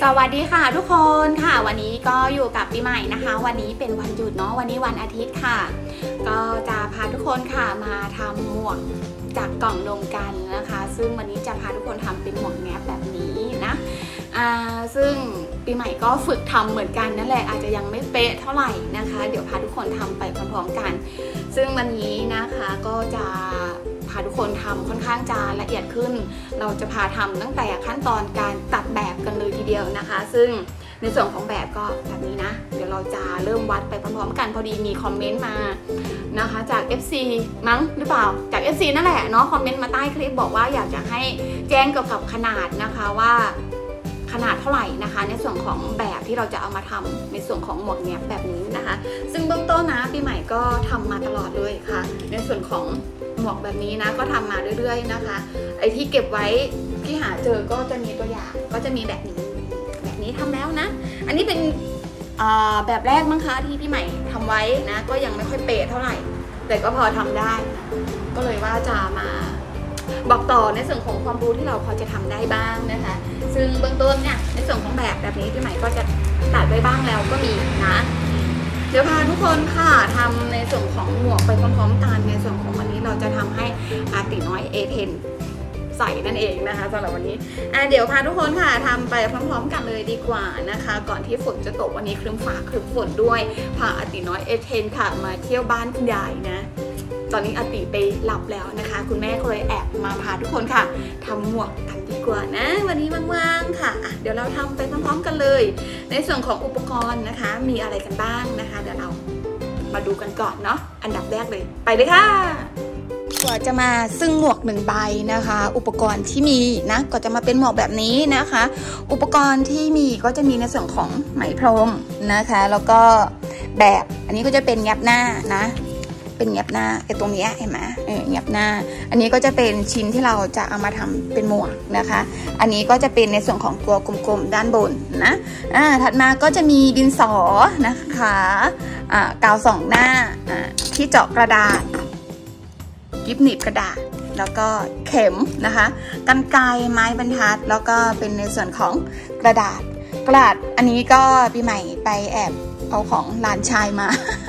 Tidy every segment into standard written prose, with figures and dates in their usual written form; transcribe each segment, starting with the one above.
สวัสดีค่ะทุกคนค่ะวันนี้ก็อยู่กับปีใหม่นะคะวันนี้เป็นวันหยุดเนาะวันนี้วันอาทิตย์ค่ะก็จะพาทุกคนค่ะมาทำหมวกจากกล่องนมกันนะคะซึ่งวันนี้จะพาทุกคนทำเป็นหมวกแงบแบบนี้นะซึ่งปีใหม่ก็ฝึกทำเหมือนกันนั่นแหละอาจจะยังไม่เป๊ะเท่าไหร่นะคะเดี๋ยวพาทุกคนทำไปพร้อมๆกันซึ่งวันนี้นะคะก็จะพาทุกคนทำค่อนข้างจะละเอียดขึ้นเราจะพาทำตั้งแต่ขั้นตอนการตัดแบบกันเลยทีเดียวนะคะซึ่งในส่วนของแบบก็แบบนี้นะเดี๋ยวเราจะเริ่มวัดไปพร้อมๆกันพอดีมีคอมเมนต์มานะคะจาก FC มั้งหรือเปล่าจาก FC นั่นแหละเนาะคอมเมนต์มาใต้คลิปบอกว่าอยากจะให้แจ้งเกี่ยวกับขนาดนะคะว่าขนาดเท่าไหร่นะคะในส่วนของแบบที่เราจะเอามาทำในส่วนของหมวกแงบแบบนี้นะคะซึ่งเบื้องต้นนะปีใหม่ก็ทำมาตลอดเลยค่ะในส่วนของหมวกแบบนี้นะก็ทำมาเรื่อยๆนะคะไอ้ที่เก็บไว้ที่หาเจอก็จะมีตัวอย่างก็จะมีแบบนี้ทำแล้วนะอันนี้เป็นแบบแรกมั้งคะที่พี่ใหม่ทำไว้นะก็ยังไม่ค่อยเป๊ะเท่าไหร่แต่ก็พอทำได้ก็เลยว่าจะมาบอกต่อในส่วนของความรู้ที่เราพอจะทำได้บ้างนะคะซึ่งเบื้องต้นเนี่ยในส่วนของแบบนี้พี่ใหม่ก็จะตัดไว้บ้างแล้วก็มีนะเดี๋ยวพาทุกคนค่ะทำในส่วนของหมวกไปพร้อมๆกันในส่วนของวันนี้เราจะทำให้อาติน้อย A10 ใส่นั่นเองนะคะสำหรับวันนี้เดี๋ยวพาทุกคนค่ะทำไปพร้อมๆกันเลยดีกว่านะคะก่อนที่ฝนจะตกวันนี้ครึ้มฟ้าครึ้มฝนด้วยพาอาติน้อย A10 ค่ะมาเที่ยวบ้านคุณยายนะตอนนี้อาติไปหลับแล้วนะคะคุณแม่ก็เลยแอบมาพาทุกคนค่ะทำหมวกกันดีกว่านะวันนี้ว่างๆค่ะเดี๋ยวเราทำไปพร้อมๆกันเลยในส่วนของอุปกรณ์นะคะมีอะไรกันบ้างนะคะเดี๋ยวเรามาดูกันก่อนเนาะอันดับแรกเลยไปเลยค่ะกว่าจะมาซึ่งหมวก1ใบนะคะอุปกรณ์ที่มีนะก็จะมาเป็นหมวกแบบนี้นะคะอุปกรณ์ที่มีก็จะมีในส่วนของไหมพรมนะคะแล้วก็แบบอันนี้ก็จะเป็นแงบหน้านะเป็นแงบหน้าไอ้ตรงนี้เห็นไหมแงบหน้าอันนี้ก็จะเป็นชิ้นที่เราจะเอามาทำเป็นหมวกนะคะอันนี้ก็จะเป็นในส่วนของตัวกลมๆด้านบนนะถัดมาก็จะมีดินสอนะคะกาว2หน้าที่เจาะกระดาษกิ๊บหนีบกระดาษแล้วก็เข็มนะคะกรรไกรไม้บรรทัดแล้วก็เป็นในส่วนของกระดาษอันนี้ก็ปีใหม่ไปแอบเอาของหลานชายมา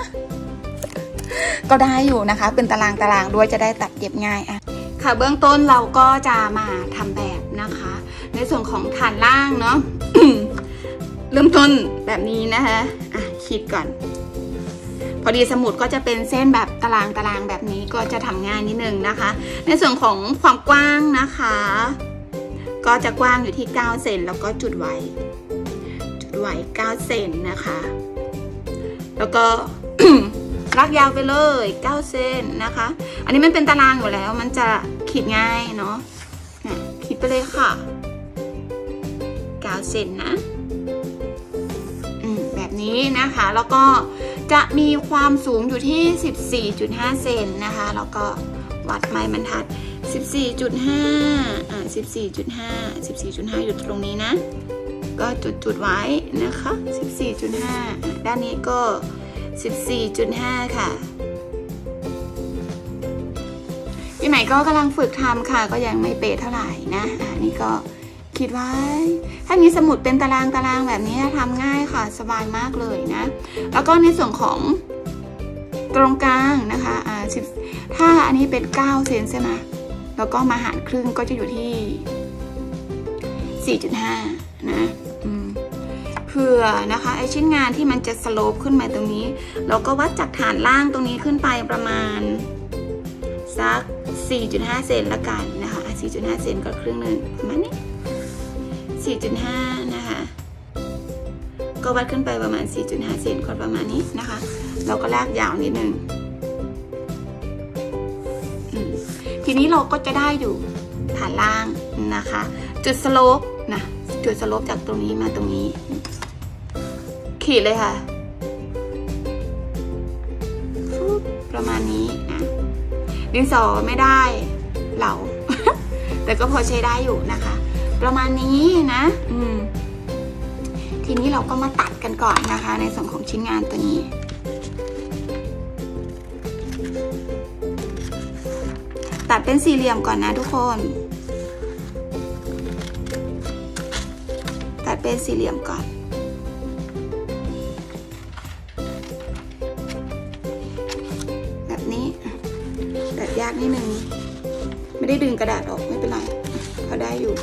ก็ได้อยู่นะคะเป็นตารางด้วยจะได้ตัดเย็บง่ายค่ะเบื้องต้นเราก็จะมาทำแบบนะคะในส่วนของฐานล่างเนาะ เริ่มต้นแบบนี้นะคะขีดก่อนพอดีสมุดก็จะเป็นเส้นแบบตารางแบบนี้ก็จะทำง่ายนิดนึงนะคะในส่วนของความกว้างนะคะก็จะกว้างอยู่ที่9 เซนแล้วก็จุดไว้9 เซนนะคะแล้วก็ ลากยาวไปเลย9 เซนนะคะอันนี้มันเป็นตารางอยู่แล้วมันจะขีดง่ายเนาะขีดไปเลยค่ะ9 เซนนะแบบนี้นะคะแล้วก็จะมีความสูงอยู่ที่ 14.5 เซนนะคะแล้วก็วัดไม้บรรทัด 14.5 14.5 อยู่ตรงนี้นะก็จุดไว้นะคะ 14.5 ด้านนี้ก็ 14.5 ค่ะพี่ใหม่ก็กำลังฝึกทำค่ะก็ยังไม่เป๊ะเท่าไหร่นะนี่ก็คิดไว้ถ้ามีสมุดเป็นตารางแบบนี้ทำง่ายค่ะสบายมากเลยนะแล้วก็ในส่วนของตรงกลางนะคะถ้าอันนี้เป็น9 เซนใช่ไหมแล้วก็มาหารครึ่งก็จะอยู่ที่ 4.5 นะเผื่อนะคะไอชิ้นงานที่มันจะสโลปขึ้นมาตรงนี้เราก็วัดจากฐานล่างตรงนี้ขึ้นไปประมาณสัก 4.5 เซนละกันนะคะ 4.5 เซนก็ครึ่งหนึ่งประมาณนี้ 4.5 นะคะก็วัดขึ้นไปประมาณ 4.5 เซนก็ประมาณนี้นะคะเราก็ลากยาวนิดนึงทีนี้เราก็จะได้อยู่ฐานล่างนะคะจุดสโลปนะจุดสโลปจากตรงนี้มาตรงนี้ขีดเลยค่ะประมาณนี้นะดินสอไม่ได้เหลา แต่ก็พอใช้ได้อยู่นะคะประมาณนี้นะทีนี้เราก็มาตัดกันก่อนนะคะในส่วนของชิ้นงานตัวนี้ตัดเป็นสี่เหลี่ยมก่อนนะทุกคน ตัตัดเป็นสี่เหลี่ยมก่อนแบบนี้ตัดยากนิดนึงไม่ได้ดึงกระดาษออกไม่เป็นไรพอได้อยู่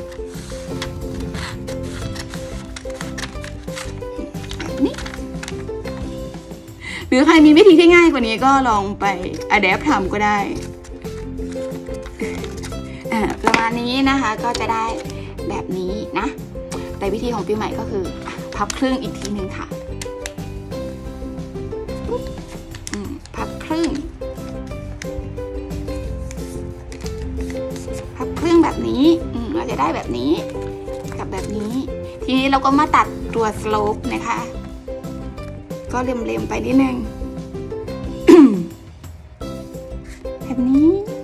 แบบนี้หรือใครมีวิธีที่ง่ายกว่านี้ก็ลองไปอะแดปทำก็ได้ประมาณนี้นะคะก็จะได้แบบนี้นะแต่วิธีของปีใหม่ก็คือพับครึ่งอีกทีนึงค่ะพับครึ่งแบบนี้เราจะได้แบบนี้กับแบบนี้ทีนี้เราก็มาตัดตัวสโลปนะคะก็เล็มๆไปนิดนึง แบบนี้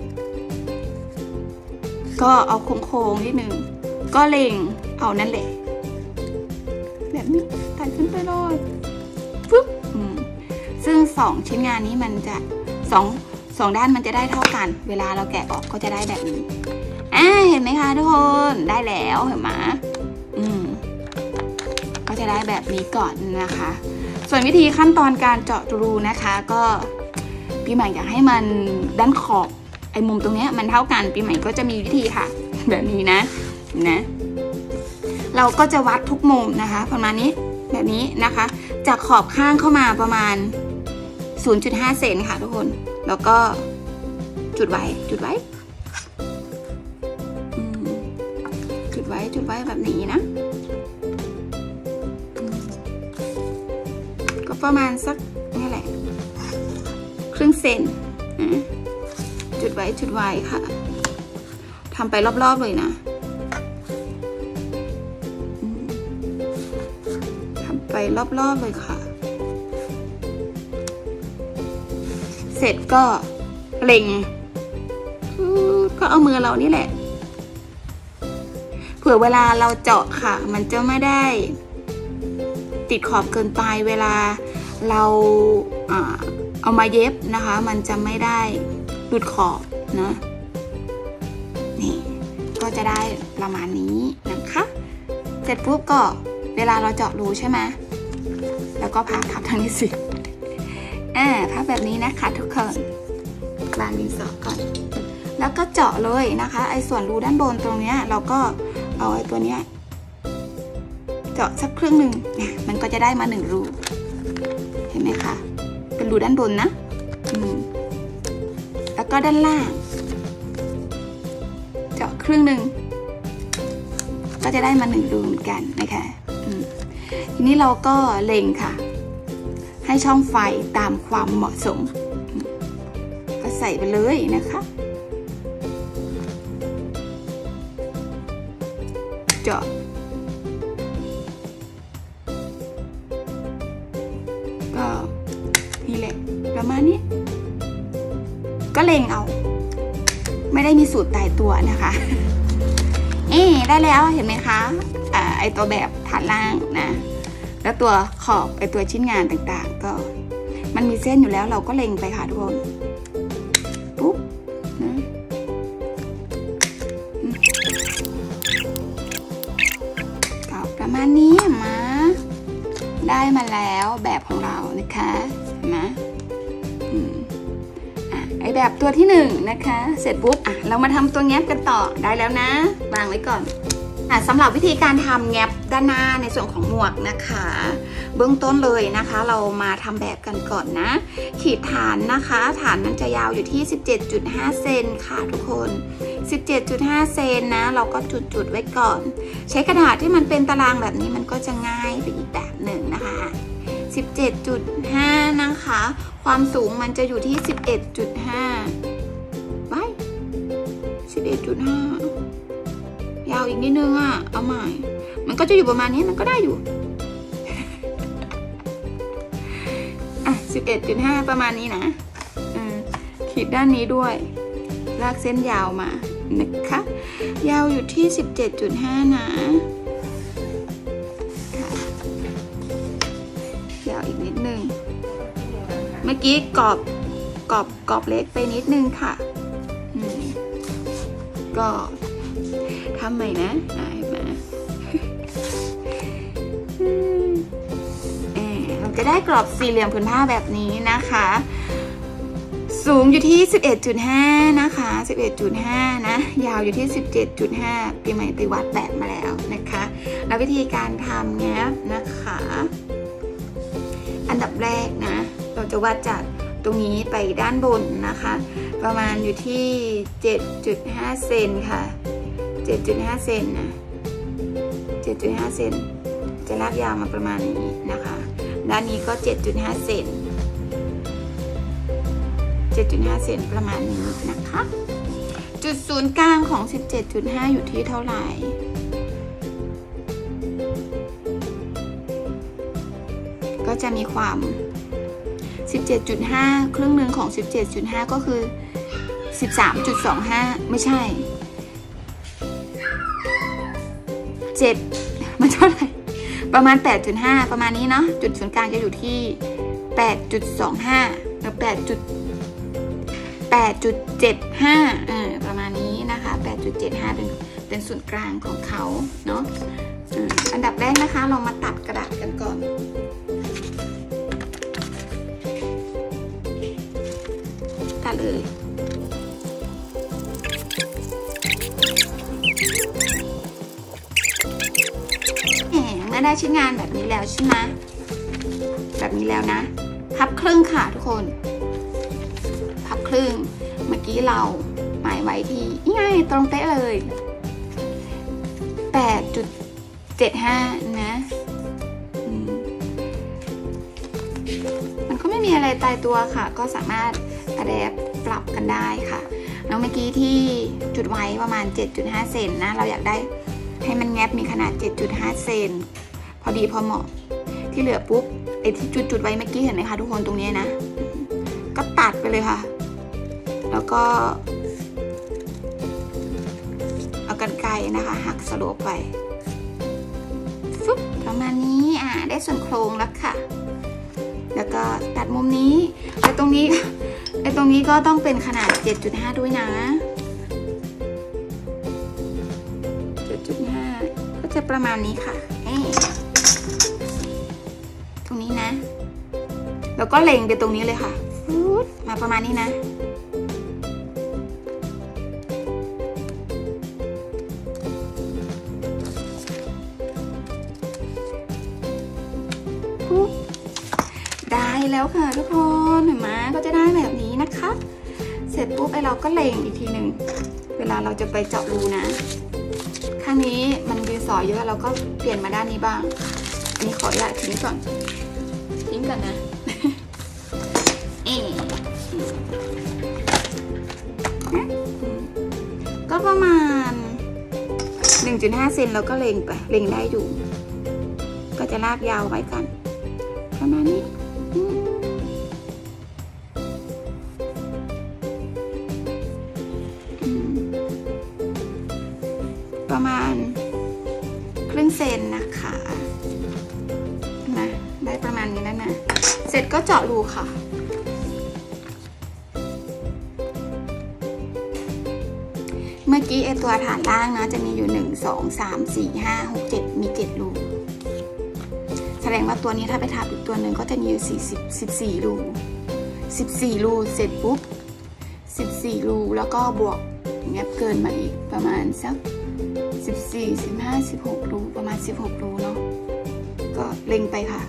ก็เอาโค้งๆนิดนึงก็เล็งเอานั่นแหละแบบนี้ตัดขึ้นไปเลยปึ๊บซึ่ง2ชิ้นงานนี้มันจะสองด้านมันจะได้เท่ากันเวลาเราแกะออกก็จะได้แบบนี้เห็นไหมคะทุกคนได้แล้วเห็นไหมก็จะได้แบบนี้ก่อนนะคะส่วนวิธีขั้นตอนการเจาะรูนะคะก็ปีใหม่อยากให้มันด้านขอบไอ้มุมตรงนี้มันเท่ากันปีใหม่ก็จะมีวิธีค่ะแบบนี้นะเราก็จะวัดทุกมุมนะคะประมาณนี้แบบนี้นะคะจากขอบข้างเข้ามาประมาณ 0.5 เซนค่ะทุกคนแล้วก็จุดไว้แบบนี้นะก็ประมาณสักนี่แหละครึ่งเซนจุดไว้ค่ะทำไปรอบๆเลยนะทำไปรอบๆเลยค่ะเสร็จก็เล็งก็เอามือเรานี่แหละเผื่อเวลาเราเจาะค่ะมันจะไม่ได้ติดขอบเกินไปเวลาเราเอามาเย็บนะคะมันจะไม่ได้หลุดขอบนะนี่ก็จะได้ประมาณนี้นะคะเสร็จปุ๊บก็เวลาเราเจาะรูใช่ไหมแล้วก็พับทับทางนี้สิพับแบบนี้นะคะทุกคนวางดินสอก่อนแล้วก็เจาะเลยนะคะไอ้ส่วนรูด้านบนตรงเนี้ยเราก็เอาไอ้ตัวเนี้ยเจาะสักครึ่งหนึ่งเนี่ยมันก็จะได้มา1รูเห็นไหมคะเป็นรูด้านบนนะแล้วก็ด้านล่างเจาะครึ่งหนึ่งก็จะได้มา1รูเหมือนกันนะคะทีนี้เราก็เล็งค่ะให้ช่องไฟตามความเหมาะสมก็ใส่ไปเลยนะคะเจาะก็นี่แหละประมาณนี้ก็เล็งเอาไม่ได้มีสูตรตายตัวนะคะได้แล้วเห็นไหมคะไอตัวแบบฐานล่างนะแล้วตัวขอบไอตัวชิ้นงานต่างๆก็มันมีเส้นอยู่แล้วเราก็เล็งไปค่ะทุกคนปุ๊บนะก็ประมาณนี้มาได้มาแล้วแบบของเรานะคะเห็นไหมไอแบบตัวที่1นะคะเสร็จปุ๊บเรามาทำตัวแงบกันต่อได้แล้วนะวางไว้ก่อนสำหรับวิธีการทำแงบด้านหน้าในส่วนของหมวกนะคะเบื้องต้นเลยนะคะเรามาทำแบบกันก่อนนะขีดฐานนะคะฐานนั้นจะยาวอยู่ที่ 17.5 เซนค่ะทุกคน 17.5 เซนนะเราก็จุดไว้ก่อนใช้กระดาษที่มันเป็นตารางแบบนี้มันก็จะง่ายไปอีกแบบหนึ่งนะคะ 17.5 นะคะความสูงมันจะอยู่ที่ 11.5 ไป 11.5 ยาวอีกนิดนึงเอาใหม่มันก็จะอยู่ประมาณนี้มันก็ได้อยู่ 11.5 ประมาณนี้นะขีดด้านนี้ด้วยลากเส้นยาวมานะคะยาวอยู่ที่ 17.5 นะยาวอีกนิดนึงเมื่อกี้กรอบเล็กไปนิดนึงค่ะก็ทำใหม่นะเห็นไหมจะได้กรอบสี่เหลี่ยมผืนผ้าแบบนี้นะคะสูงอยู่ที่ 11.5 นะคะ 11.5 นะยาวอยู่ที่ 17.5 ปีใหม่ไปวัดแบบมาแล้วนะคะแล้ววิธีการทำเนี้ยนะคะอันดับแรกนะเราจะวัดจากตรงนี้ไปด้านบนนะคะประมาณอยู่ที่ 7.5 เซนค่ะ 7.5 เซนนะ 7.5 เซนจะลากยาวมาประมาณนี้นะคะด้านนี้ก็ 7.5 เซน 7.5 เซนประมาณนี้นะคะจุดศูนย์กลางของ 17.5 อยู่ที่เท่าไหร่ก็จะมีความ 17.5 ครึ่งหนึ่งของ 17.5 ก็คือ 13.25 ไม่ใช่ 7 มันเท่าไหร่ประมาณ 8.5 ประมาณนี้เนาะจุดศูนย์กลางจะอยู่ที่ 8.25 หรือ 8.75 ประมาณนี้นะคะ 8.75 เป็นศูนย์กลางของเขาเนาะอันดับแรกนะคะเรามาตัดกระดาษกันก่อนตัดเลยเมื่อได้ชิ้นงานแบบนี้แล้วใช่ไหมแบบนี้แล้วนะพับครึ่งค่ะทุกคนพับครึ่งเมื่อกี้เราหมายไว้ที่ง่ายตรงเป๊ะเลย 8.75 นะมันก็ไม่มีอะไรตายตัวค่ะก็สามารถอะแดปปรับกันได้ค่ะแล้วเมื่อกี้ที่จุดไว้ประมาณ 7.5 เซนนะเราอยากได้ให้มันแงบมีขนาด 7.5 เซนพอดีพอเหมาะที่เหลือปุ๊บไอ้ที่จุดไว้เมื่อกี้เห็นไหมคะทุกคนตรงนี้นะก็ตัดไปเลยค่ะแล้วก็เอากรรไกรนะคะหักสโลปไปฟึบประมาณนี้ได้ส่วนโครงแล้วค่ะแล้วก็ตัดมุมนี้ไอ้ตรงนี้ก็ต้องเป็นขนาด 7.5 ด้วยนะ7.5 ก็จะประมาณนี้ค่ะตรงนี้นะแล้วก็เล็งไปตรงนี้เลยค่ะมาประมาณนี้นะได้แล้วค่ะทุกคนเห็นไหมก็จะได้แบบนี้นะคะเสร็จปุ๊บไอเราก็เล็งอีกทีหนึ่งเวลาเราจะไปเจาะรูนะข้างนี้มันดินสอเยอะเราก็เปลี่ยนมาด้านนี้บ้างอันนี้ขออย่าทิ้งก่อนนะก็ประมาณ 1.5 เซนเราก็เล็งไปเล็งได้อยู่ก็จะลากยาวไว้กันประมาณนี้ประมาณครึ่งเซนนะคะนะได้ประมาณนี้แล้วนะเสร็จก็เจาะรูค่ะเมื่อกี้ไอตัวฐานล่างนะจะมีอยู่1 2 3 4 5 6 7มี7รูแสดงว่าตัวนี้ถ้าไปทับอีกตัวหนึ่งก็จะมีอยู่14รูเสร็จปุ๊บ14รูแล้วก็บวกอย่างเงี้ยเกินมาอีกประมาณสัก14 15 16รูประมาณ16รูเนาะก็เล็งไปค่ะ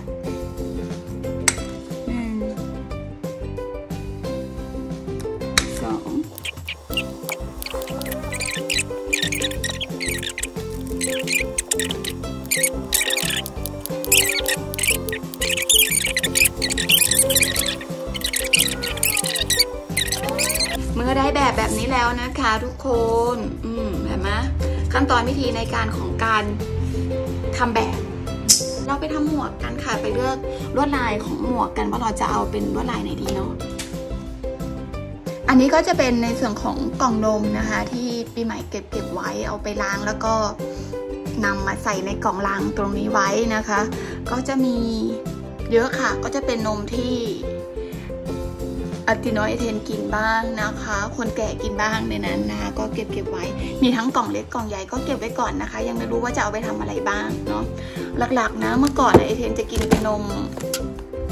เมื่อได้แบบนี้แล้วนะคะทุกคนเห็นไหมขั้นตอนวิธีในการของการทำแบบเราไปทำหมวกกันค่ะไปเลือกลวดลายของหมวกกันว่าเราจะเอาเป็นลวดลายไหนดีเนาะอันนี้ก็จะเป็นในส่วนของกล่องนมนะคะที่ปีใหม่เก็บไว้เอาไปล้างแล้วก็นำมาใส่ในกล่องลังตรงนี้ไว้นะคะก็จะมีเยอะค่ะก็จะเป็นนมที่ติน้อยเทนกินบ้างนะคะคนแก่กินบ้างในนั้นนะคะก็เก็บไว้มีทั้งกล่องเล็กกล่องใหญ่ก็เก็บไว้ก่อนนะคะยังไม่รู้ว่าจะเอาไปทำอะไรบ้างเนาะหลักๆนะเมื่อก่อนไอเทนจะกินเป็นนม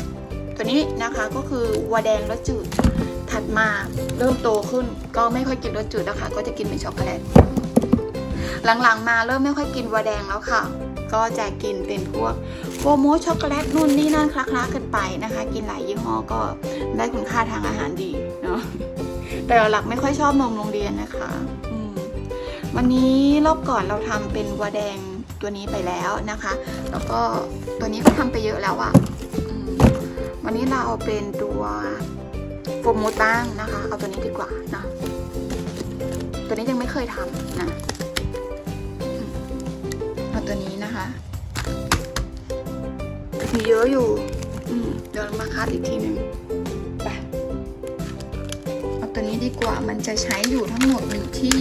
ตัวนี้นะคะก็คือวัวแดงรสจืดถัดมาเริ่มโตขึ้นก็ไม่ค่อยกินรสจืดแล้วค่ะก็จะกินเป็นช็อกโกแลตหลังๆมาเริ่มไม่ค่อยกินวัวแดงแล้วค่ะก็จะกินเป็นพวกโกโมช็อกโกแลตนู่นนี่นั่นคล้าๆกันไปนะคะกินหลายยี่ห้อก็ได้คุณค่าทางอาหารดีเนาะแต่หลักไม่ค่อยชอบนมโรงเรียนนะคะวันนี้รอบก่อนเราทำเป็นวัวแดงตัวนี้ไปแล้วนะคะแล้วก็ตัวนี้ก็ทำไปเยอะแล้วอะวันนี้เราเอาเป็นตัวโฟมโมตั้งนะคะเอาตัวนี้ดีกว่านะตัวนี้ยังไม่เคยทำนะเอาตัวนี้นะคะมีเยอะอยู่เดี๋ยวมาคัดอีกทีนึงไปเอาตัวนี้ดีกว่ามันจะใช้อยู่ทั้งหมดอยู่ที่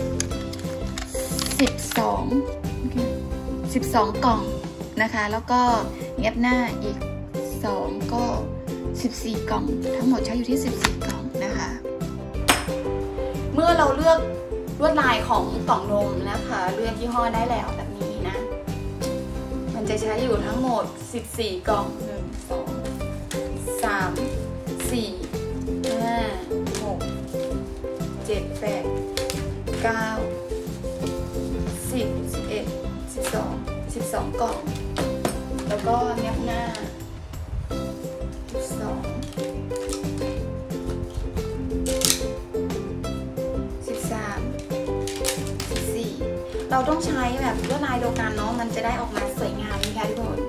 12กล่องนะคะแล้วก็เย็บหน้าอีก2ก็14กล่องทั้งหมดใช้อยู่ที่14กล่องนะคะเมื่อเราเลือกลวดลายของกล่องนมนะคะเลือกยี่ห้อได้แล้วแบบนี้นะมันจะใช้อยู่ทั้งหมด14กล่อง1 2 3 4 5 6 7 8 9 10 11 12กล่องแล้วก็เย็บหน้าเราต้องใช้แบบลวดลายเดียวกันเนาะมันจะได้ออกมาสวยงามนะคะทุกคน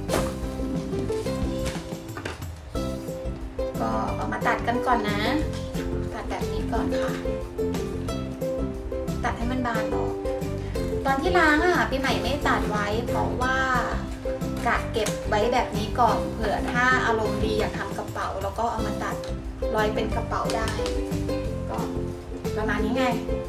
ก็เอามาตัดกันก่อนนะตัดแบบนี้ก่อนค่ะตัดให้มันบานออกตอนที่ล้างอ่ะปีใหม่ไม่ตัดไว้เพราะว่ากะเก็บไว้แบบนี้ก่อนเผื่อถ้าอารมณ์ดีอยากทำกระเป๋าแล้วก็เอามาตัดร้อยเป็นกระเป๋าได้ก็ประมาณนี้ไง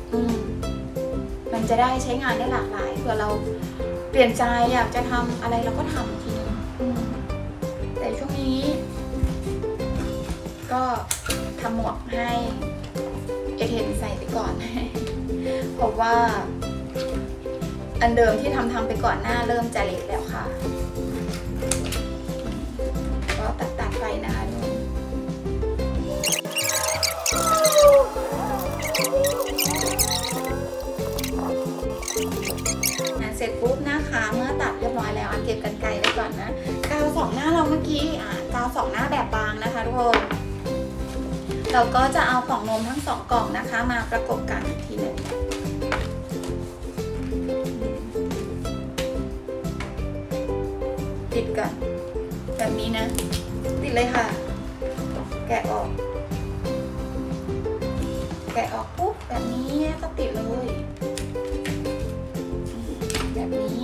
มันจะได้ใช้งานได้หลากหลายเผื่อเราเปลี่ยนใจอยากจะทำอะไรเราก็ทำทีนึงแต่ช่วงนี้ก็ทำหมวกให้เอเทนใส่ไปก่อนเพราะว่าอันเดิมที่ทำไปก่อนหน้าเริ่มจะเละแล้วค่ะก็ตัดไปนะคะเสร็จปุ๊บนะคะเมื่อตัดเรียบร้อยแล้วเก็บกรรไกรไว้ก่อนนะกาว2หน้าเราเมื่อกี้กาว2หน้าแบบบางนะคะทุกคนเราก็จะเอากล่องนมทั้ง2กล่องนะคะมาประกบกันอีกทีหนึ่งติดกันแบบนี้นะติดเลยค่ะแกะออกปุ๊บแบบนี้ก็ติดเลยแบบนี้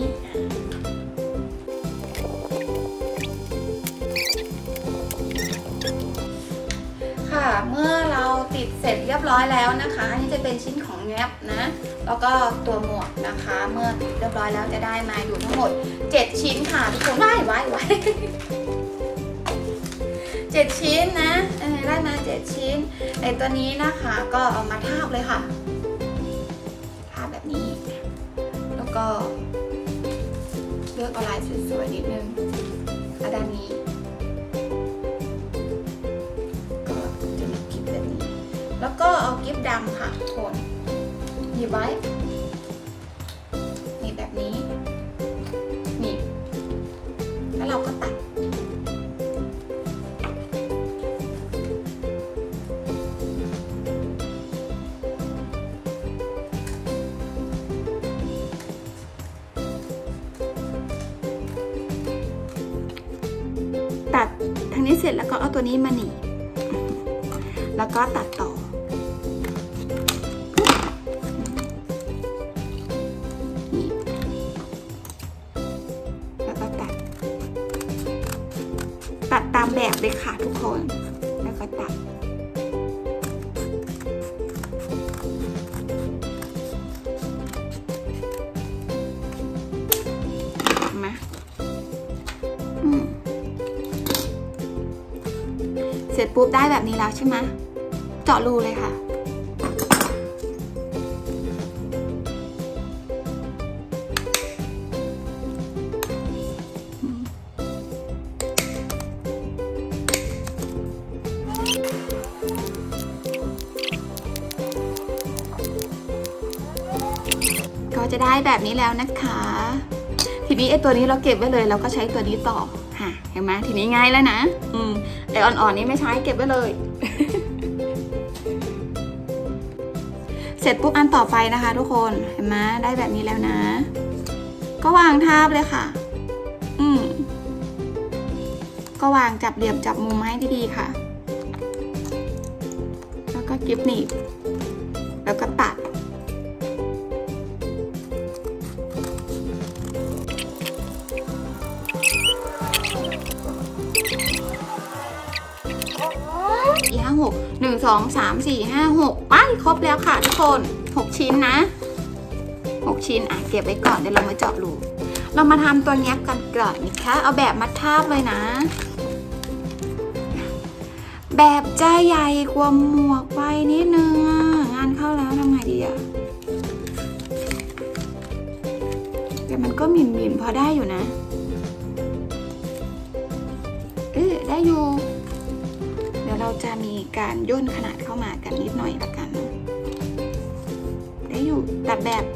ค่ะเมื่อเราติดเสร็จเรียบร้อยแล้วนะคะอันนี้จะเป็นชิ้นของแงบนะแล้วก็ตัวหมวกนะคะเมื่อติดเรียบร้อยแล้วจะได้มาอยู่ทั้งหมด7ชิ้นค่ะทุกคนไว้7ชิ้นนะได้มา7ชิ้นในตัวนี้นะคะก็เอามาทาบเลยค่ะทาบแบบนี้แล้วก็เลือกลายสวยๆนิดนึงด้านนี้ก็จะมีกิ๊บแบบนี้แล้วก็เอากิ๊บดำค่ะโคนหยิบไว้นี่แบบนี้นี่แล้วเราก็ตัดทางนี้เสร็จแล้วก็เอาตัวนี้มาหนีแล้วก็ตัดต่อนี่แล้วก็ตัดตามแบบเลยค่ะทุกคนแล้วก็ตัดมาเสร็จปุ๊บได้แบบนี้แล้วใช่ไหมเจาะรูเลยค่ะจะได้แบบนี้แล้วนะคะทีนี้ไอตัวนี้เราเก็บไว้เลยเราก็ใช้ตัวนี้ต่อเห็นไหมทีนี้ง่ายแล้วนะไออ่อนๆนี้ไม่ใช้เก็บไว้เลย เสร็จปุ๊บอันต่อไปนะคะทุกคนเห็นไหมได้แบบนี้แล้วนะก็วางทาบเลยค่ะก็วางจับเหลี่ยมจับมุมให้ดีๆค่ะแล้วก็กิ๊บหนีบแล้วก็ตัด5 6 1 2 3 4 5 6ไปครบแล้วค่ะทุกคน6ชิ้นนะ6ชิ้นเก็บไว้ก่อนเดี๋ยวเรามาเจาะรูเรามาทำตัวแงบกันก่อนนะคะเอาแบบมัดทาบเลยนะแบบจะใหญ่กว่าหมวกไปนิดนึงงานเข้าแล้วทำไงดีแต่มันก็หมิ่นพอได้อยู่นะได้อยู่เดี๋ยวเราจะมีการย่นขนาดเข้ามากันนิดหน่อยละกันได้อยู่ตัดแบบ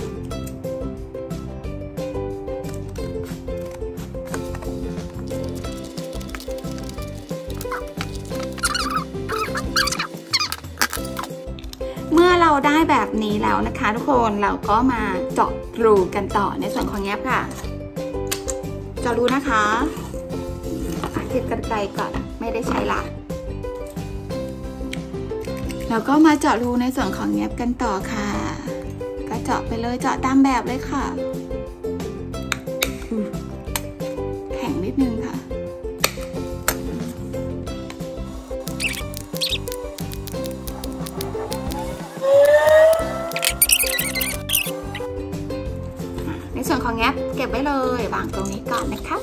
เมื่อเราได้แบบนี้แล้วนะคะทุกคนเราก็มาเจาะรูกันต่อในส่วนของแงบค่ะเจาะรูนะคะเก็บกรรไกรก่อนไม่ได้ใช้ละแล้วก็มาเจาะรูในส่วนของแงบกันต่อค่ะก็เจาะไปเลยเจาะตามแบบเลยค่ะแข็งนิดนึงค่ะในส่วนของแงบเก็บไว้เลยวางตรงนี้ก่อนนะคะ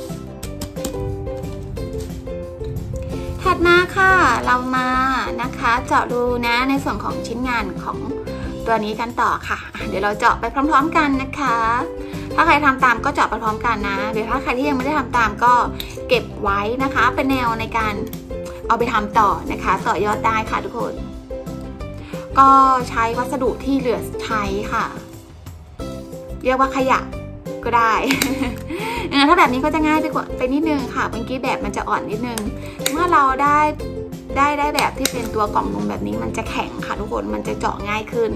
ถัดมาค่ะเรามานะคะเจาะรูนะในส่วนของชิ้นงานของตัวนี้กันต่อค่ะเดี๋ยวเราเจาะไปพร้อมๆกันนะคะถ้าใครทำตามก็เจาะไปพร้อมกันนะหรือถ้าใครที่ยังไม่ได้ทำตามก็เก็บไว้นะคะเป็นแนวในการเอาไปทำต่อนะคะต่อยอดได้ค่ะทุกคนก็ใช้วัสดุที่เหลือใช้ค่ะเรียกว่าขยะก็ได้ถ้าแบบนี้ก็จะง่ายไปนิดนึงค่ะเมื่อกี้แบบมันจะอ่อนนิดนึงเมื่อเราได้แบบที่เป็นตัวกล่องนมแบบนี้มันจะแข็งค่ะทุกคนมันจะเจาะง่ายขึ้น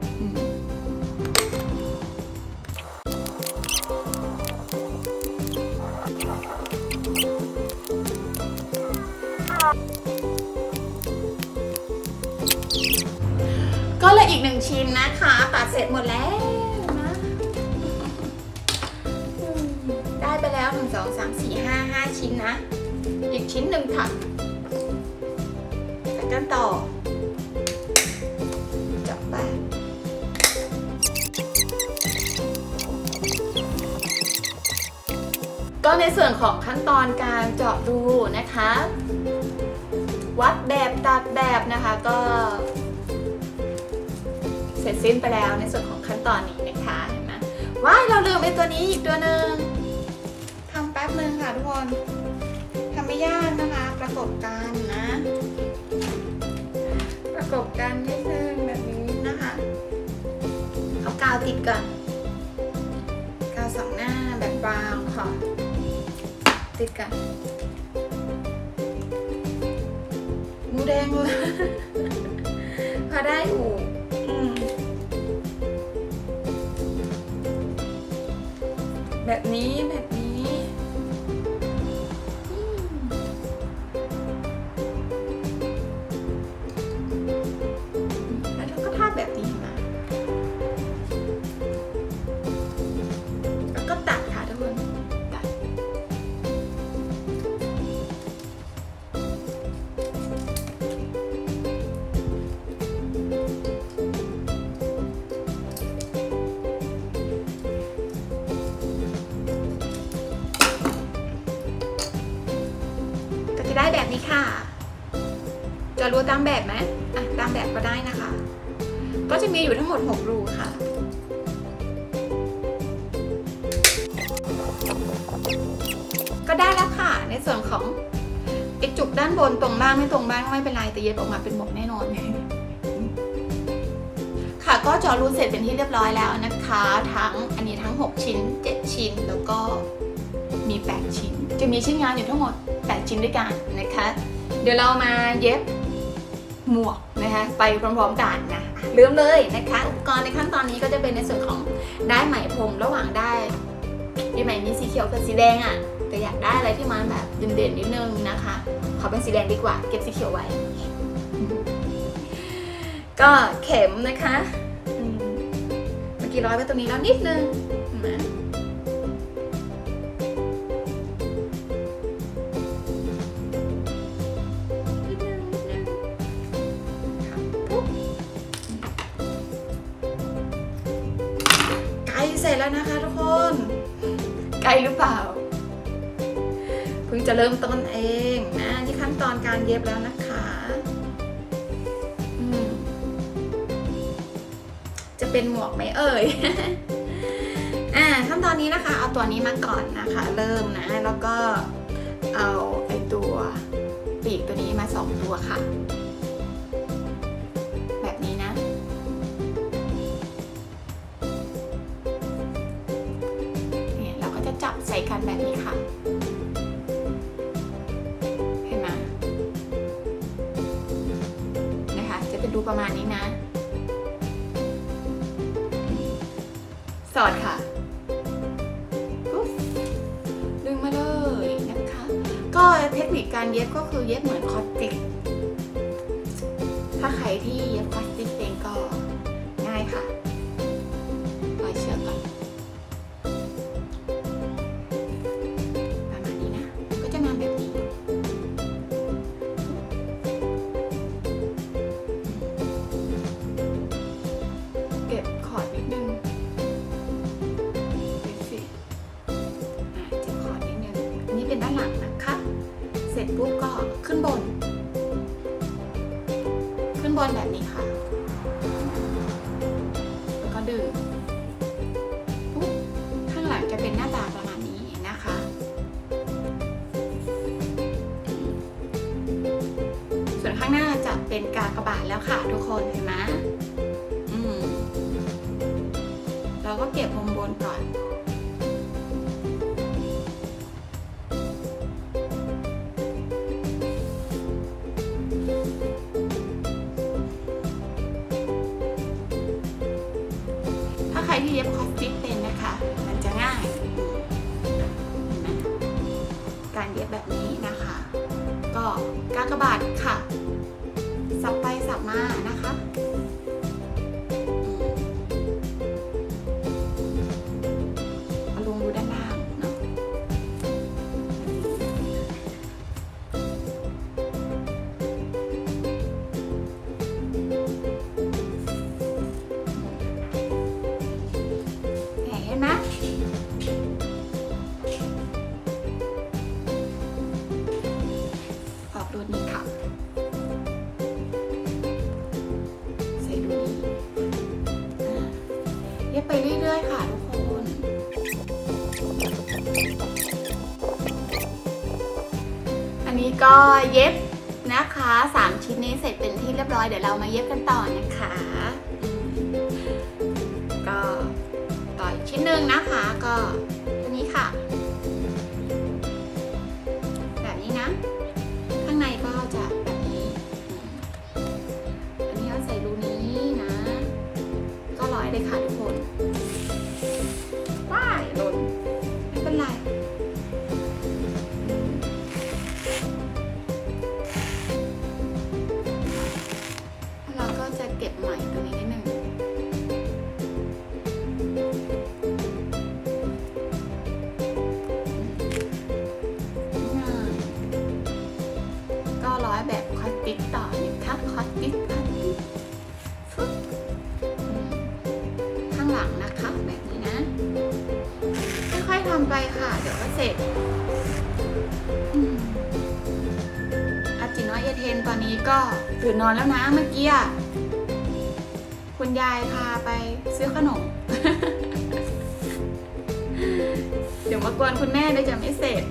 ก็เลยอีก1ชิ้นนะคะตัดเสร็จหมดแล้วนะได้ไปแล้ว1 2 3 4 5 ชิ้นนะอีกชิ้นหนึ่งค่ะแล้วกันต่อเจาะไปก็ในส่วนของขั้นตอนการเจาะรูนะคะวัดแบบตัดแบบนะคะก็เสร็จสิ้นไปแล้วในส่วนของขั้นตอนนี้นะคะเห็นไหมว้ายเราลืมไอ้ตัวนี้อีกตัวหนึ่งทำแป๊บนึงค่ะทุกคนทำไม่ยากนะคะประกบกันนะประกบกันนิดนึงแบบนี้นะคะเอากาวติดก่อนกาว2 หน้าแบบบางค่ะติดกันมูแดงเลยพอได้อู่แบบนี้แล้วก็ทาบแบบนี้มาแล้วก็ตัดค่ะทุกคนตัดได้แบบนี้ค่ะจะรูตามแบบไหมตามแบบก็ได้นะคะก็จะมีอยู่ทั้งหมด6 รูค่ะก็ได้แล้วค่ะในส่วนของไอจุกด้านบนตรงบ้างไม่ตรงบ้างไม่เป็นไรแต่เย็บออกมาเป็นหมวกแน่นอนค่ะค่ะก็เจาะรูเสร็จเป็นที่เรียบร้อยแล้วนะคะอันนี้ทั้ง6ชิ้น7ชิ้นแล้วก็มี8ชิ้นจะมีชิ้นงานอยู่ทั้งหมด8ชิ้นด้วยกันนะคะเดี๋ยวเรามาเย็บหมวกนะคะไปพร้อมๆกันนะเริ่มเลยนะคะอุปกรณ์ในขั้นตอนนี้ก็จะเป็นในส่วนของได้ไหมพรมระหว่างได้ไหมมีสีเขียวกับสีแดงอ่ะแต่อยากได้อะไรที่มันแบบเด่นๆนิดนึงนะคะขอเป็นสีแดงดีกว่าเก็บสีเขียวไว้ก็เข็มนะคะเมื่อกี้ร้อยไว้ตรงนี้แล้วนิดนึงนะไกลเสร็จแล้วนะคะทุกคนไกลหรือเปล่าเพิ่งจะเริ่มต้นเองนะที่ขั้นตอนการเย็บแล้วนะคะจะเป็นหมวกไหมเอ่ย ขั้นตอนนี้นะคะเอาตัวนี้มาก่อนนะคะเริ่มนะแล้วก็เอาไอตัวปีกตัวนี้มา2ตัวค่ะแบบนี้นะเนี่ยเราก็จะจับใส่กันแบบนี้ค่ะเห็นไหมนะคะจะเป็นรูประมาณนี้นะสอดค่ะดึงมาเลยนะคะก็เทคนิคการเย็บก็คือเย็บเหมือนคอสติกถ้าใครที่เย็บคอสติกเองก็ง่ายค่ะปล่อยเชือกก่อนประมาณนี้นะก็จะมาแบบนี้เก็บคอร์ดนิดนึงเป็นด้านหลังนะคะเสร็จปุ๊บก็ขึ้นบนแบบนี้ค่ะแล้วก็ดึงปุ๊บข้างหลังจะเป็นหน้าตาประมาณนี้นะคะส่วนข้างหน้าจะเป็นกากบาทแล้วค่ะทุกคนเห็นไหมเราก็เก็บมุมบนก่อนใครที่เย็บคอสติกเป็นนะคะมันจะง่ายการเย็บแบบนี้นะคะก็กากบาทค่ะสับไปสับมานะคะเอาลงดูด้านล่างเนาะนะออกรูนี้ค่ะใส่รูนี้เย็บไปเรื่อยๆค่ะทุกคนอันนี้ก็เย็บนะคะ3ชิ้นนี้เสร็จเป็นที่เรียบร้อยเดี๋ยวเรามาเย็บกันต่อนะคะก็ต่ออีกชิ้นหนึ่งนะคะก็ตัวนี้ค่ะแบบนี้นะข้างในก็จะแบบนี้อันนี้เราใส่รูนี้นะก็ร้อยเลยค่ะทุกคนว้ายหล่นไม่เป็นไรเราก็จะเก็บไหมตัวนี้นิดนึงแบบคอสติกต่อนะคะคอสติกข้างหลังนะคะแบบนี้นะค่อยๆทำไปค่ะเดี๋ยวก็เสร็จอาจิน้อยเอเทนตอนนี้ก็ตื่นนอนแล้วนะเมื่อกี้คุณยายพาไปซื้อขนม เดี๋ยวมากวนคุณแม่เดี๋ยวจะไม่เสร็จ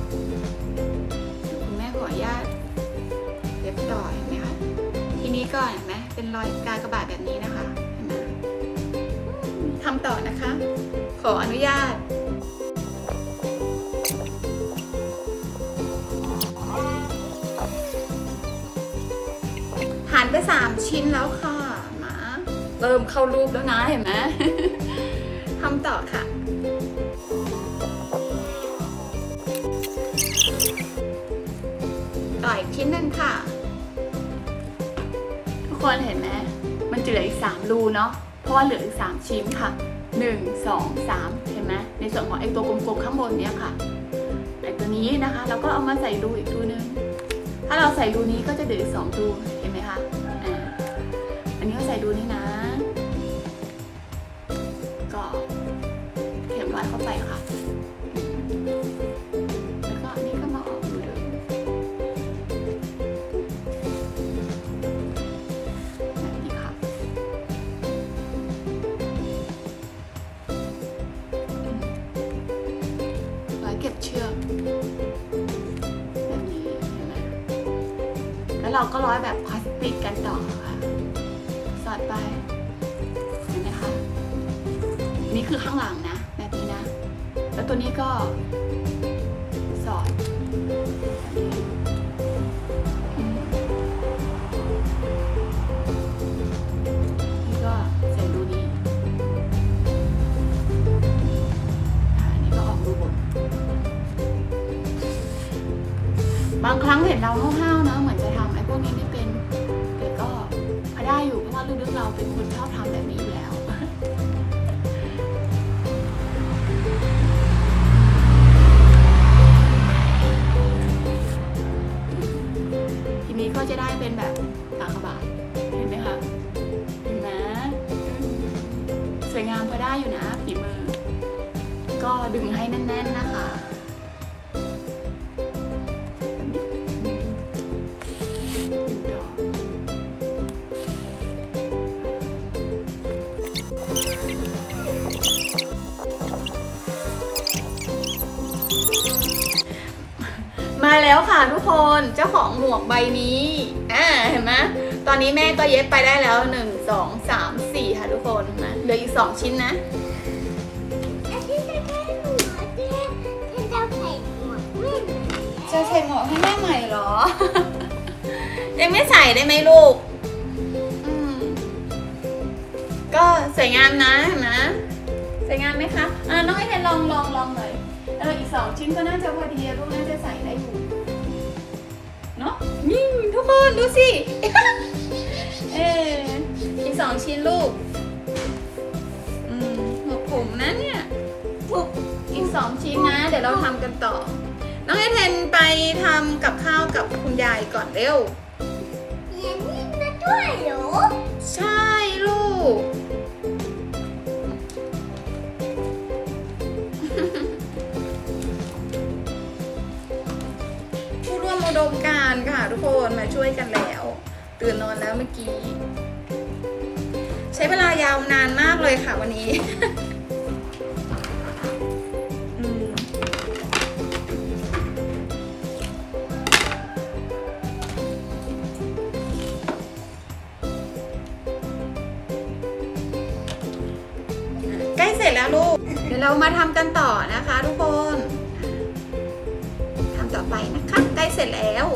คุณแม่ขออนุญาตเย็บต่อเห็นไหมคะทีนี้ก่อนรอยกากบาทแบบนี้นะคะเห็นไหมทำต่อนะคะ ขออนุญาตหั่นไป3 ชิ้นแล้วค่ะมาเริ่มเข้ารูปแล้วนะเห็นไหม ทำต่อค่ะต่ออีกชิ้นหนึ่งค่ะทุกคนเห็นไหมมันจะเหลืออีก3 รูเนาะเพราะว่าเหลืออีก3 ชิ้นค่ะ1 2 3เห็นไหมในส่วนของไอ้ตัวกลมๆข้างบนเนี้ยค่ะไอ้ตัวนี้นะคะเราก็เอามาใส่รูอีกรูนึงถ้าเราใส่รูนี้ก็จะเหลืออีก2 รูเห็นไหมคะอันนี้ก็ใส่รูนี้นะก็เข็มร้อยเข้าไปค่ะแล้วก็นี่ก็มาออกรูเดิมแบบนี้ค่ะร้อยเก็บเชือกแบบนี้เห็นไหมแล้วเราก็ร้อยแบบพลาสติกกันต่อค่ะสอดไปเห็นไหมคะนี่คือข้างหลังนะแบบนี้นะแล้วตัวนี้ก็สอดแบบนี้นี่ก็ใส่รูนี้นี่ก็ออกรูบนบางครั้งเห็นเราห้าวๆนะเหมือนจะทำไอ้พวกนี้ไม่เป็นแต่ก็พอได้อยู่เพราะว่าลึกๆเราเป็นคนชอบทำแบบนี้อยู่แล้วทีนี้ก็จะได้เป็นแบบกากบาทเห็นไหมคะเห็นไหมสวยงามพอได้อยู่นะฝีมือก็ดึงให้แน่นๆนะคะมาแล้วค่ะทุกคนเจ้าของหมวกใบนี้เห็นไหมตอนนี้แม่ก็เย็บไปได้แล้ว1 2 3 4ค่ะทุกคนนะเหลืออีก2 ชิ้นนะจะใส่หมวกให้แม่ใหม่เหรอ ยังไม่ใส่ได้ไหมลูกก็สวยงามนะเห็นไหมสวยงามไหมคะน้องไอเทนลองหน่อยอีก2 ชิ้นก็น่าจะพอดีลูกน่าจะใส่ได้อยู่เนาะนี่ทุกคนดูสิ อีก2 ชิ้นลูกหมวกผมนะเนี่ยอีก2 ชิ้นนะเดี๋ยวเราทำกันต่อน้องไอเทนไปทำกับข้าวกับคุณยายก่อนเร็วเย็นนี่นะด้วยเหรอใช่ลูกผู้ร่วมอุดมการณ์ค่ะทุกคนมาช่วยกันแล้วตื่นนอนแล้วเมื่อกี้ใช้เวลายาวนานมากเลยค่ะวันนี้ ใกล้เสร็จแล้วลูกเดี๋ยวเรามาทำกันต่อนะคะทุกคนทำต่อไปนะคะใกล้เสร็จแล้ว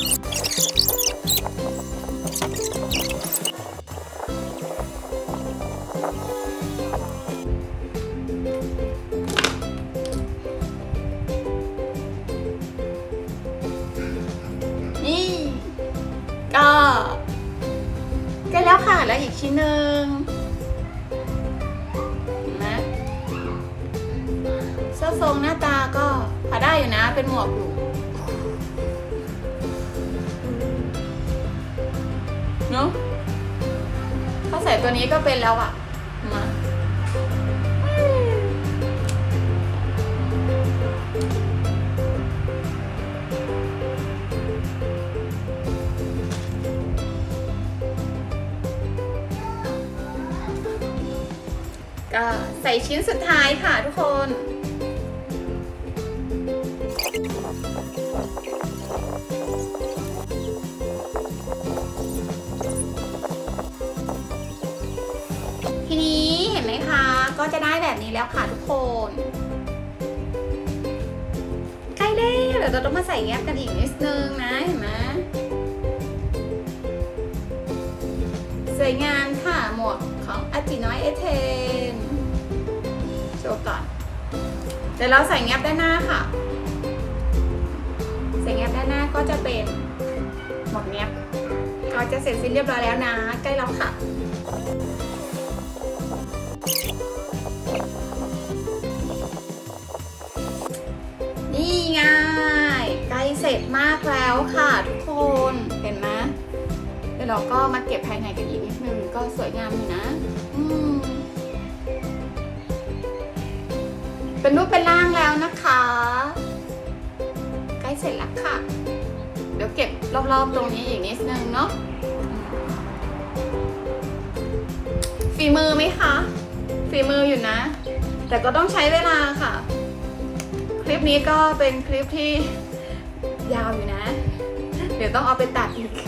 นี่ก็ใกล้แล้วค่ะแล้วอีกชิ้นหนึ่งเสื้อทรงหน้าตาก็พอได้อยู่นะเป็นหมวกอยู่เนาะถ้าใส่ตัวนี้ก็เป็นแล้วอ่ะมาก็ใส่ชิ้นสุดท้ายค่ะทุกคนก็จะได้แบบนี้แล้วค่ะทุกคนใกล้แล้วเดี๋ยวเราต้องมาใส่แงบกันอีกนิดนึงนะเห็นไหมสวยงามค่ะหมวกของอาจิน้อยเอเทนโชว์ก่อนเดี๋ยวเราใส่แงบด้านหน้าค่ะใส่แงบด้านหน้าก็จะเป็นหมวกแงบก็จะเสร็จสิ้นเรียบร้อยแล้วนะใกล้แล้วค่ะนี่ไงใกล้เสร็จมากแล้วค่ะทุกคนเห็นไหมเดี๋ยวเราก็มาเก็บภายในกันอีกนิดนึงก็สวยงามอยู่นะเป็นรูปเป็นร่างแล้วนะคะใกล้เสร็จแล้วค่ะเดี๋ยวเก็บรอบๆตรงนี้อีกนิดนึงเนาะฝีมือไหมคะฝีมืออยู่นะแต่ก็ต้องใช้เวลาค่ะคลิปนี้ก็เป็นคลิปที่ยาวอยู่นะเดี๋ยวต้องเอาไปตัดอีก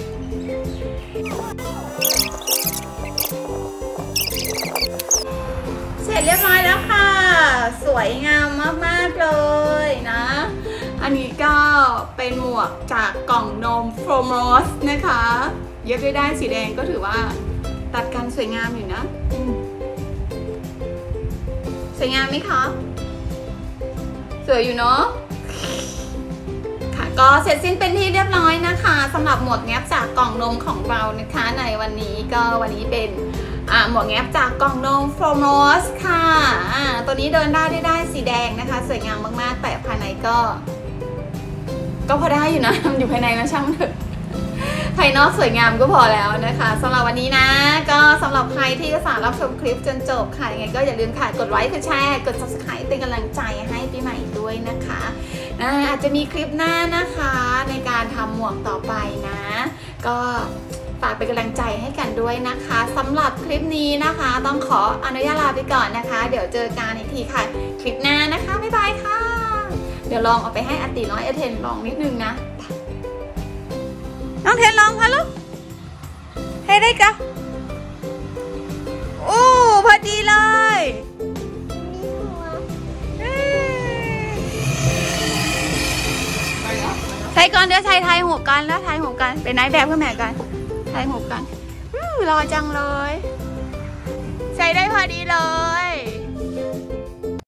เสร็จเรียบร้อยแล้วค่ะสวยงามมากๆเลยนะอันนี้ก็เป็นหมวกจากกล่องนมโฟมอสนะคะเย็บด้วยด้านสีแดงก็ถือว่าตัดกันสวยงามอยู่นะสวยงามไหมคะสวยอยู่เนาะค่ะก็เสร็จสิ้นเป็นที่เรียบร้อยนะคะสำหรับหมวกแงบจากกล่องนมของเรานะคะในวันนี้เป็นหมวกแงบจากกล่องนมโฟมอสค่ะตัวนี้เดินได้ด้วยด้านสีแดงนะคะสวยงามมากๆแต่ภายในก็พอได้อยู่นะอยู่ภายในนะช่างมันเถอะภายนอกสวยงามก็พอแล้วนะคะสำหรับวันนี้นะก็สำหรับใครที่อุตส่าห์รับชมคลิปจนจบค่ะยังไงก็อย่าลืมค่ะกดไลค์กดแชร์กด subscribe เป็นกำลังใจให้ปีใหม่ด้วยนะคะอาจจะมีคลิปหน้านะคะในการทำหมวกต่อไปนะก็ฝากเป็นกำลังใจให้กันด้วยนะคะสำหรับคลิปนี้นะคะต้องขออนุญาตลาไปก่อนนะคะเดี๋ยวเจอกันอีกทีค่ะคลิปหน้านะคะบ๊ายบายค่ะเดี๋ยวลองเอาไปให้อาติน้อยเอเทนลองนิดนึงนะน้องเทนลองค่ะลูกให้ได้กะโอ้พอดีเลยใส่ก่อนเดี๋ยวใส่ไทยหูกันแล้วไทยหูกันเป็นนายแบบเพื่อแม่กันไทยหูกันรอจังเลยใส่ได้พอดีเลย